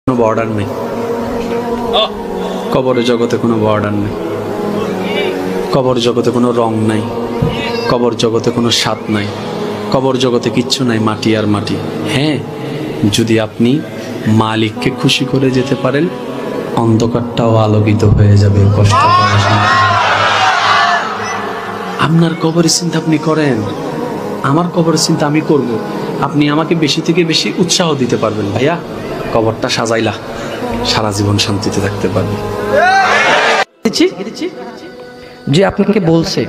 কোনো বর্ডার নেই, কবরের জগতে কোনো বর্ডার নেই, কবর জগতে কোনো রং নাই, কবর জগতে কোনো স্বাদ নাই, কবর জগতে কিচ্ছু নাই, মাটি আর মাটি। হ্যাঁ, যদি আপনি মালিককে খুশি করে যেতে পারেন, অন্ধকারটাও আলোকিত হয়ে যাবে। কষ্ট আপনার কবরের চিন্তা আপনি করেন, আমার কবরের চিন্তা আমি করব। আপনি আমাকে বেশি থেকে বেশি উৎসাহ দিতে পারবেন, ভাইয়া কবরটা সাজাইলা, সারা জীবন শান্তিতে থাকতে পারবে। যে আপনাকে বলছে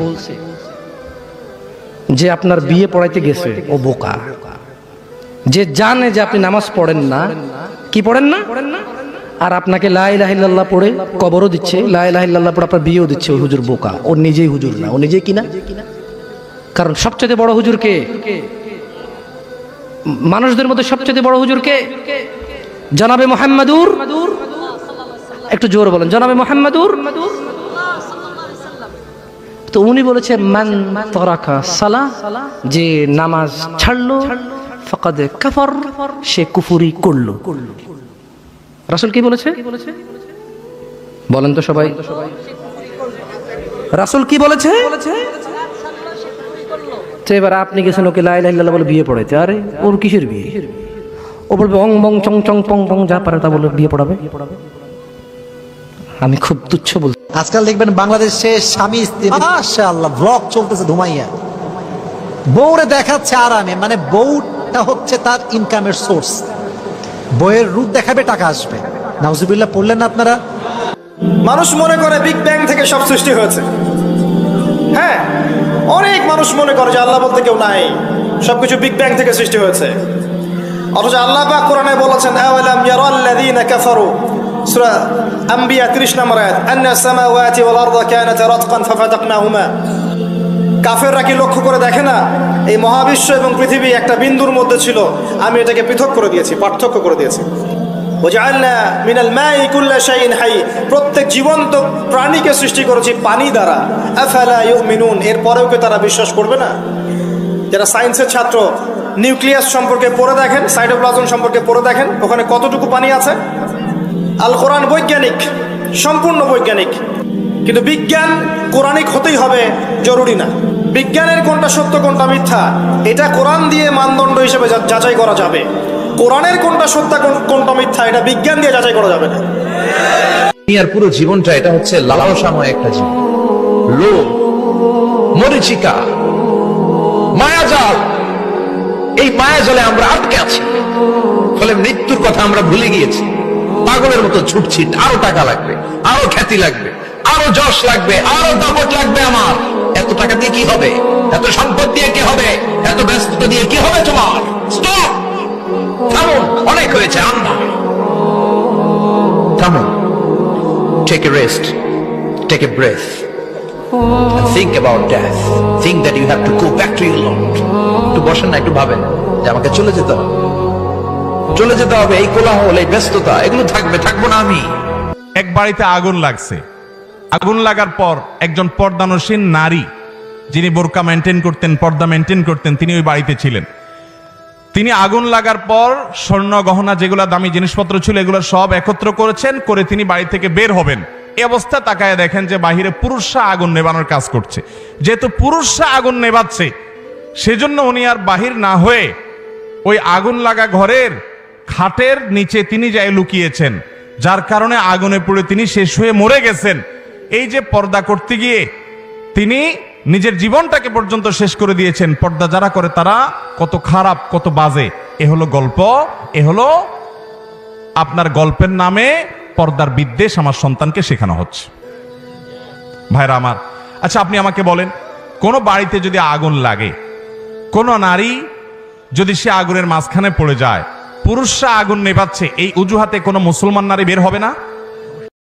যে আপনার বিয়ে পড়াইতে গেছে ও বোকা, যে জানে যে আপনি নামাজ পড়েন না, কি পড়েন না, আর আপনাকে লা ইলাহা ইল্লাল্লাহ পড়ে কবরও দিচ্ছে, লা ইলাহা ইল্লাল্লাহ পড়ে আপনার বিয়েও দিচ্ছে, ওই হুজুর বোকা। ও নিজেই হুজুর না, ও নিজেই কিনা। কারণ সবচেয়ে বড় হুজুর কে? মানুষদের মধ্যে সবচেয়ে বড় হুজুর কে? জনাবে মুহাম্মাদুর, একটু জোর বলেন, জনাবে মুহাম্মাদুর। তো উনি বলেছে মান তারাকা সালাহ, যে নামাজ ছাড়লো ফাকাদ কাফার, সে কুফরি করলো। রাসূল কি বলেছে বলেন তো সবাই? রাসূল কি বলেছে? তো এবার আপনি গেছেন ওকে লা ইলাহা ইল্লাল্লাহ বলে বিয়ে পড়াইতে, আরে ওর কিসের বিয়ে? ও বলবে অং বং চং চং পং পং, যা পারে তা বলে বিয়ে পড়াবে। আমি খুব তুচ্ছ বলছি। আজকাল দেখবেন বাংলাদেশে স্বামী স্ত্রী মাশাআল্লাহ ব্লগ চলতেছে ধুমাইয়া, বউরে দেখাচ্ছে আরামে, মানে বউটা হচ্ছে তার ইনকামের সোর্স। বউয়ের রূপ দেখাবে, টাকা আসবে। নাউজুবিল্লাহ পড়লেন না আপনারা? মানুষ মনে করে বিগ ব্যাং থেকে সব সৃষ্টি হয়েছে। হ্যাঁ, অনেক মানুষ মনে করে যে আল্লাহ বলতে কেউ নাই, সবকিছু বিগ ব্যাং থেকে সৃষ্টি হয়েছে। অথচ আল্লাহ পাক কোরআনে বলেছেন আওয়ালাম ইয়ারাল্লাযীনা কাফারু, সূরা আম্বিয়া 30 নম্বর আয়াত, আন্নাস সামাওয়াতি ওয়াল আরদা কানাতা রাতকান ফাফাতাকনাহুমা। কাফেররা কি লক্ষ্য করে দেখে না এই মহাবিশ্ব এবং পৃথিবী একটা বিন্দুর মধ্যে ছিল, আমি এটাকে পৃথক করে দিয়েছি, পার্থক্য করে দিয়েছি। ওয়াজআলনা মিনাল মাই কুল্লা শাইইন হাই, প্রত্যেক জীবন্ত প্রাণীকে সৃষ্টি করেছি পানি দ্বারা। আফালা ইউমিনুন, এরপরেও কি তারা বিশ্বাস করবে না? যারা সায়েন্সের ছাত্র, নিউক্লিয়াস সম্পর্কে পড়ে দেখেন, সাইটোপ্লাজম সম্পর্কে পড়ে দেখেন, ওখানে কতটুকু পানি আছে। আল কোরআন বৈজ্ঞানিক, সম্পূর্ণ বৈজ্ঞানিক, কিন্তু বিজ্ঞান কোরআনিক হতেই হবে জরুরি না। বিজ্ঞানের কোনটা সত্য কোনটা মিথ্যা এটা কোরআন দিয়ে মানদণ্ড হিসেবে যাচাই করা যাবে। কোরআনের কোনটা সত্য কোনটা মিথ্যা এটা বিজ্ঞান দিয়ে যাচাই করা যাবে না। দুনিয়ার পুরো জীবনটা এটা হচ্ছে লালসাময় একটা জীবন, লোভ, মরিচিকা, মায়াজাল। এই মায়াজালে আমরা আটকে আছি, ফলে মৃত্যুর কথা আমরা ভুলে গিয়েছি। পাগলের মতো ছুটছি, আরো টাকা লাগবে, আরো খ্যাতি লাগবে, আরো যশ লাগবে, আরো দাপট লাগবে। আমার এত টাকা দিয়ে কি হবে? এত সম্পদ দিয়ে কি হবে? এত ব্যস্ততা দিয়ে কি হবে? তোমার স্টপ, থামুন, অনেক হয়েছে। আমরা থামুন, take a rest, take a breath and think about death. Think that you have to go back to your Lord. একটু বসেন না, একটু ভাবেন যে আমাকে চলে যেতে হবে, চলে যেতে হবে। এই কোলাহল, এই ব্যস্ততা, এগুলো থাকবো না আমি। এক বাড়িতে আগুন লাগছে। আগুন লাগার পর একজন পর্দানসীন নারী, যিনি বোরকা মেনটেন করতেন, পর্দা মেনটেন করতেন, তিনি ওই বাড়িতে ছিলেন। তিনি আগুন লাগার পর স্বর্ণ গহনা, যেগুলো দামি জিনিসপত্র ছিল, এগুলো সব একত্র করেছেন, করে তিনি বাড়ি থেকে বের হবেন। এই অবস্থা তাকায় দেখেন যে বাহিরে পুরুষরা আগুন নেবানোর কাজ করছে। যেহেতু পুরুষরা আগুন নেবাচ্ছে, সেজন্য উনি আর বাহির না হয়ে ওই আগুন লাগা ঘরের খাটের নিচে তিনি যাই লুকিয়েছেন, যার কারণে আগুনে পুড়ে তিনি শেষ হয়ে মরে গেছেন। এই যে পর্দা করতে গিয়ে তিনি নিজের জীবনটাকে পর্যন্ত শেষ করে দিয়েছেন। পর্দা যারা করে তারা কত খারাপ, কত বাজে। এ হলো গল্প, এ হলো আপনার গল্পের নামে পর্দার বিদ্বেষ আমার সন্তানকে শেখানো হচ্ছে। ভাইরা আমার, আচ্ছা আপনি আমাকে বলেন, কোন বাড়িতে যদি আগুন লাগে, কোন নারী যদি সে আগুনের মাঝখানে পড়ে যায়, পুরুষরা আগুন নেভাচ্ছে, এই অজুহাতে কোনো মুসলমান নারী বের হবে না?